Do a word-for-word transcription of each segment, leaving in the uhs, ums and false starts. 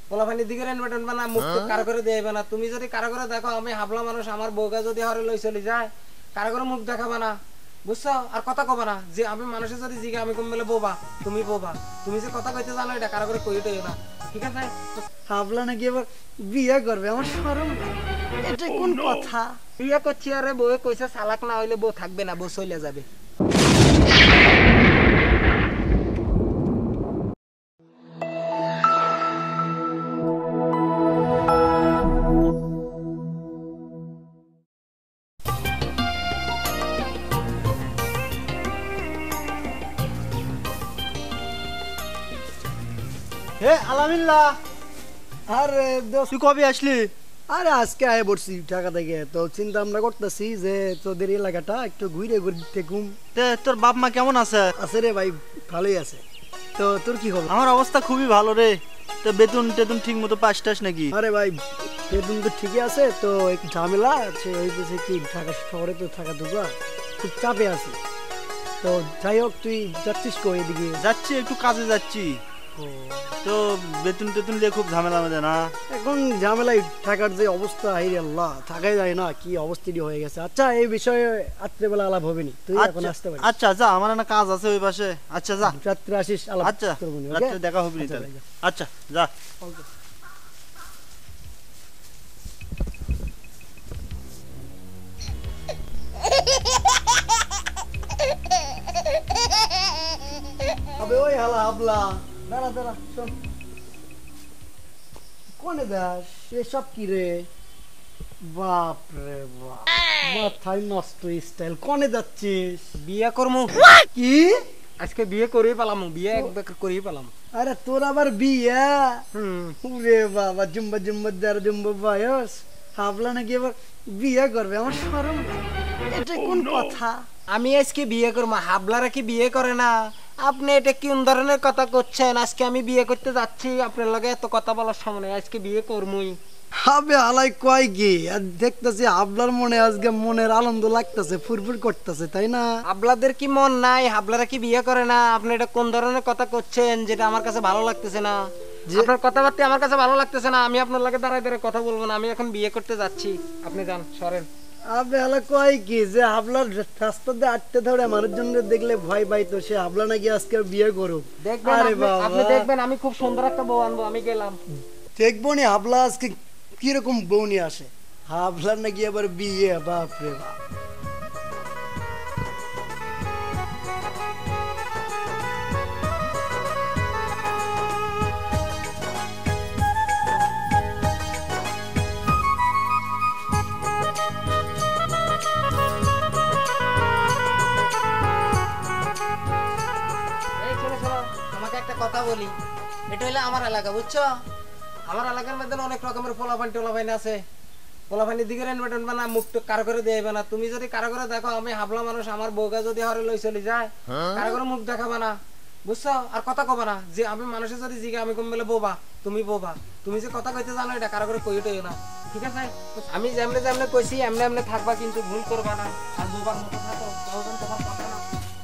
পোলাপানি দিকে রেনবেটন বানা মুখ কারো করে দেবে না। তুমি যদি কারো করে দেখো আমি হাবলা মানুষ আমার বউকে যদি হরে লই চলে যায় কারো করে মুখ দেখাবে না, বুঝছো? আর কথা কবে না যে আমি মানুষের যদি জিগে আমি কম বলে বোবা তুমি বোবা, তুমি যে কথা কইতে জানো এটা কারো করে কইতে না, ঠিক আছে? হাবলা নাকি এবার বিয়ে করবে, আমার শরম। এটা কোন কথা? বিয়ে করছি আরে বউ কইছে চালাক না হইলে বউ থাকবে না, বউ চলে যাবে। হে আলামিল্লাহ, আরে দোস্ত, তুই কবে আসলি? আরে আজকে আয় পড়ছি ঢাকা থেকে। তো চিন্তা আমরা করতেছি যে তোদের এলাকাটা একটু ঘুরে ঘুরে দেখুম। তে তোর বাপ মা কেমন আছে? আছে রে ভাই, ভালোই আছে। তো তোর কি খবর? আমার অবস্থা খুবই ভালো রে। তো বেতন টেতন ঠিক মতো পাস টাস নাকি? আরে ভাই বেতন তো ঠিকই আছে, তো একটু ঝামেলা আছে হইতেছে কি ঢাকা শহরে তো থাকা দুগা খুব চাপে আছে। তো যাই হোক, তুই যাচ্ছিস কই এদিকে? যাচ্ছি, একটু কাজে যাচ্ছি। তো বেতন টেতন দিয়ে খুব ঝামেলা মধ্যে না এখন ঝামেলায় থাকার যে অবস্থা, হাই আল্লাহ, থাকাই যায় না, কি অবস্থিতি হয়ে গেছে। আচ্ছা এই বিষয়ে রাত্রেবেলা আলাপ হবে নি, তুই এখন আসতে পারিস। আচ্ছা যা, আমার না কাজ আছে ওই পাশে। আচ্ছা যা, রাত্রে আসিস, আলাপ আচ্ছা করব নি। রাত্রে দেখা হবে নি তাহলে। আচ্ছা যা। আবে ওই হালা হাবলা, দাঁড়া দাঁড়া, শোন। কোনে দাস এসব কি রে? বাপ রে বাপ, মাথায় নষ্ট স্টাইল। কোনে যাচ্ছিস? বিয়ে করমু। কি আজকে বিয়ে করেই পেলাম, বিয়ে একবার করেই পেলাম। আরে তোর আবার বিয়ে? হুম রে বাবা, জুম্বা জুম্বা দার জুম্বা বয়স, হাবলা নাকি এবার বিয়ে করবে, আমার শরম। এটা কোন কথা? আমি আজকে বিয়ে করবো, হাবলারা কি বিয়ে করে না? আপনি এটা কি ধরনের কথা করছেন? আজকে আমি বিয়ে করতে যাচ্ছি, আপনার লগে এত কথা বলার সময় নেই, আজকে বিয়ে করমুই। হবে হালাই কয় কি? আর দেখতেছি হাবলার মনে আজকে মনের আনন্দ লাগতেছে, ফুরফুর করতেছে, তাই না? হাবলাদের কি মন নাই? হাবলারা কি বিয়ে করে না? আপনি এটা কোন ধরনের কথা করছেন যেটা আমার কাছে ভালো লাগতেছে না? আপনার কথাবার্তা আমার কাছে ভালো লাগতেছে না। আমি আপনার লগে দাঁড়ায় দাঁড়ায় কথা বলবো না, আমি এখন বিয়ে করতে যাচ্ছি, আপনি যান, সরেন। আবে হালা কয় কি যে হাবলার রাস্তা দিয়ে আটতে ধরে মানুষজন দেখলে ভয় পাইতো, সে হাবলা নাকি আজকে বিয়ে করুক। দেখবেন আরে আপনি, বাবা, আপনি দেখবেন আমি খুব সুন্দর একটা বউ আনবো, আমি গেলাম। দেখবো নি হাবলা আজকে কিরকম বউ নিয়ে আসে। হাবলার নাকি আবার বিয়ে, বাপ রে বাপ। এই শোনো শোনো, তোমাকে একটা কথা বলি। এটা হলো আমার এলাকা, বুঝছো? আমার এলাকার মধ্যে অনেক রকমের পোলাপানি টোলাপানি আছে। পোলাপানি দিকে রেনবেটন বানা মুখ কারো করে দেবে না। তুমি যদি কারো করে দেখো আমি হাবলা মানুষ আমার বউকে যদি হরে লই চলে যায় কারো করে মুখ দেখাবে না, বুঝছো? আর কথা কবে না যে আমি মানুষের যদি জিগে আমি কম বলে বোবা তুমি বোবা, তুমি যে কথা কইতে জানো এটা কারো করে কইতে না, ঠিক আছে? আমি যেমনে যেমনে কইছি এমনি এমনি থাকবা, কিন্তু ভুল করবা না। আর বোবার মতো থাকো, তখন তোমার কথা না।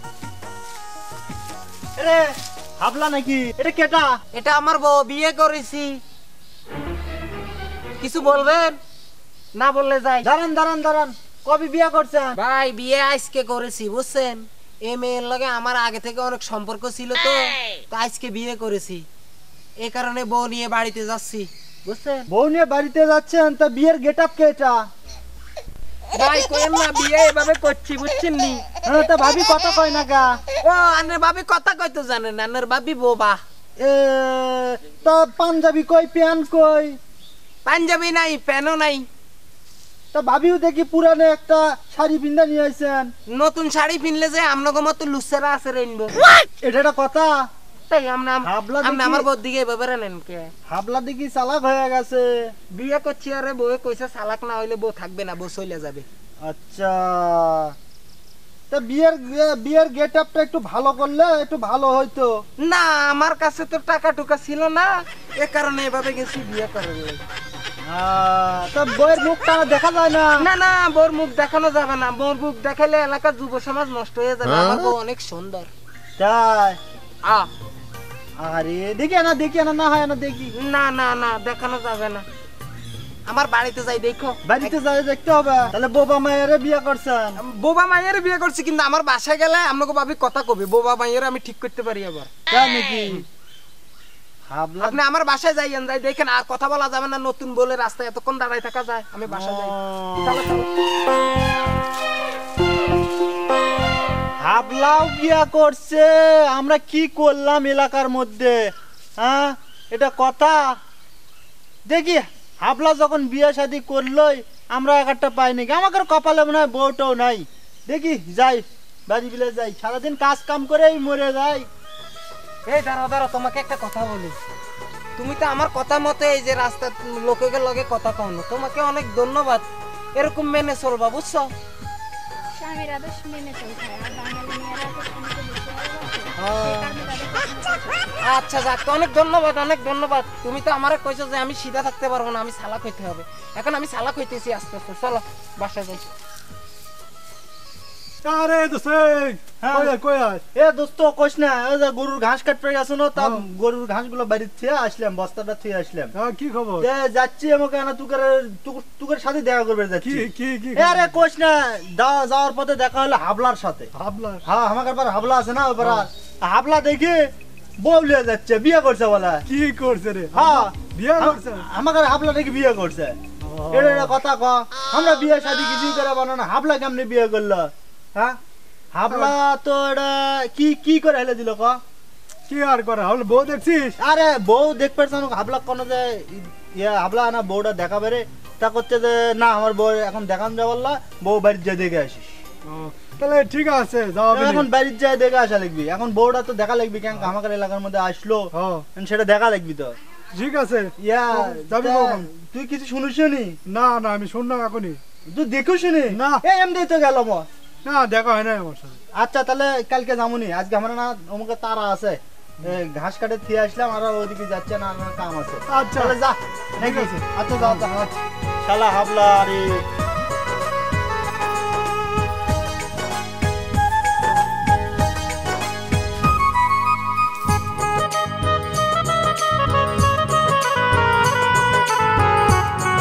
রে হাবলা নাকি? এটা কেটা? এটা আমার বউ, বিয়ে করেছি। কিছু বলবেন? না বললে যাই। দাঁড়ান দাঁড়ান দাঁড়ান, কবে বিয়ে করছেন? ভাই বিয়ে আজকে করেছি, বুঝছেন? এই মেয়ের লগে আমার আগে থেকে অনেক সম্পর্ক ছিল, তো তো আজকে বিয়ে করেছি, এই কারণে বউ নিয়ে বাড়িতে যাচ্ছি, বুঝছেন? বউ নিয়ে বাড়িতে যাচ্ছেন, তা বিয়ের গেট আপ কেটা? ভাই কোয়েন না, বিয়ে এভাবে করছি, বুঝছেন নি? হ্যাঁ, তা ভাবি কথা কয় না গা? ও আনের ভাবি কথা কইতে জানেন না, আনের ভাবি বোবা। এ তা পাঞ্জাবি কই, প্যান্ট কই? পাঞ্জাবি নাই, প্যানও নাই। তা ভাবিও দেখি পুরানে একটা শাড়ি পিন্দা নিয়ে আইছেন। নতুন শাড়ি পিনলে যে আমনগো মতো লুচ্চারা আছে রেনবো। এটা একটা কথা? তাই আমনা হাবলা আমনা দেখি- আমার বউর দিকে এভাবে নেন কে? হাবলা দেখি চালাক হয়ে গেছে। বিয়ে করছি আরে বউ কইছে চালাক না হইলে বউ থাকবে না, বউ চলে যাবে। আচ্ছা, তা বিয়ের বিয়ের গেট আপটা একটু ভালো করলে একটু ভালো হইতো। না আমার কাছে তো টাকা টুকা ছিল না, এ কারণে এভাবে গেছি বিয়ে করার লাগি। আহ, তা বইয়ের মুখটা দেখা যায় না? না না, বউর মুখ দেখানো যাবে না, বউর মুখ দেখালে এলাকার যুব সমাজ নষ্ট হয়ে যাবে। আমার বউ অনেক সুন্দর। তাই? আ আরে দেখি না দেখি না না হয় না দেখি না না না দেখানো যাবে না, আমার বাড়িতে যাই দেখো। বাড়িতে যাই দেখতে হবে। তাহলে বোবা মায়ের বিয়ে করছেন? বোবা মাইয়ের বিয়ে করছি, কিন্তু আমার বাসায় গেলে আপনাকে ভাবি কথা কবি, বোবা মাইয়ের আমি ঠিক করতে পারি আবার। তাই নাকি? হাবলা আপনি আমার বাসায় যাইয়েন, যাই দেখেন, আর কথা বলা যাবে না, নতুন বলে রাস্তায় এতক্ষণ দাঁড়ায় থাকা যায়, আমি বাসায় যাই। চলো, চলো। হাবলাও বিয়া করছে, আমরা কি করলাম এলাকার মধ্যে? হ্যাঁ এটা কথা? দেখি হাবলা যখন বিয়ে শাদী করলোই আমরা এক একটা পাই নাকি, আমাকে কপালে মনে হয় বউটাও নাই। দেখি যাই বাড়ি বিলে যাই, সারাদিন কাজ কাম করেই মরে যাই। এই দাঁড়াও দাঁড়াও, তোমাকে একটা কথা বলি। তুমি তো আমার কথা মতে এই যে রাস্তা লোকের লগে কথা কও না, তোমাকে অনেক ধন্যবাদ। এরকম মেনে চলবা, বুঝছো? স্বামীর আদেশ মেনে চলতে হয়, আর বাঙালি মেয়েরা তো স্বামীকে বেশি ভালোবাসে, সেই কারণে তাদের কথা মতো চলে। আচ্ছা যাক, অনেক ধন্যবাদ, অনেক ধন্যবাদ। তুমি তো আমারে কইছো যে আমি সিধা থাকতে পারবো না, আমি চালাক হইতে হবে। এখন আমি চালাক হইতেছি আস্তে আস্তে। চলো বাসায় যাই। আরে দোস্ত হ্যাঁ। কই আয়, কই আয়? এ দোস্ত কইস না, ওই যে গরুর ঘাস কাটতে গেছে না, তা গরুর ঘাস গুলো বাড়িতে থুয়ে আসলাম, বস্তাটা থুয়ে আসলাম। হ্যাঁ, কি খবর? যে যাচ্ছি আমাকে না তুকার তুকার সাথে দেখা করবে কি যাচ্ছি। কি কি এ আরে কইস না, দা- যাওয়ার পথে দেখা হলো হাবলার সাথে। হাবলা? হ্যাঁ আমাকে একবার হাবলা আছে না, ওবার হাবলা দেখে বউ লিয়ে যাচ্ছে, বিয়ে করছে বলে। কি করছে রে? হ্যাঁ বিয়ে করছে? আমাকে হাবলা দেখে বিয়ে করছে। এটা একটা কথা ক, আমরা বিয়ে শাদী কিছুই করে বানানো, হাবলা কেমনে বিয়ে করলো? হ্যাঁ হাবলা তো এটা কি কি করে হেলে দিল ক? কি আর করে? হাবলা বউ দেখছিস? আরে বউ দেখ পারছ না, হাবলা কোন যে ইয়া হাবলা না বউটা দেখা বেরে তা করছে যে না আমার বউ এখন দেখান যা বললা, বউ বাড়ির যা দেখে আসিস। ও, তাহলে ঠিক আছে, যাও। এখন বাড়ির যায় দেখে আসা লাগবি, এখন বউটা তো দেখা লাগবি, কেন আমাদের এলাকার মধ্যে আসলো, হ্যাঁ, সেটা দেখা লাগবি তো। ঠিক আছে। ইয়া যাবি তা কখন? তুই কিছু শুনিস নি? না না, আমি শুনলাম এখনই। তুই দেখো শুনি না। এই এমনি তো গেল মো। না, দেখা হয় না আমার সাথে। আচ্ছা তাহলে কালকে যামুনি, আজকে আমার না অমুকে তারা আছে, এ, ঘাস কাটে থিয়ে আসলাম, আর ওইদিকে যাচ্ছে না, আমার কাম আছে। আচ্ছা, তাহলে যা ঠিক নাকি? আছে। আচ্ছা যাও যা। শালা হাবলা রে।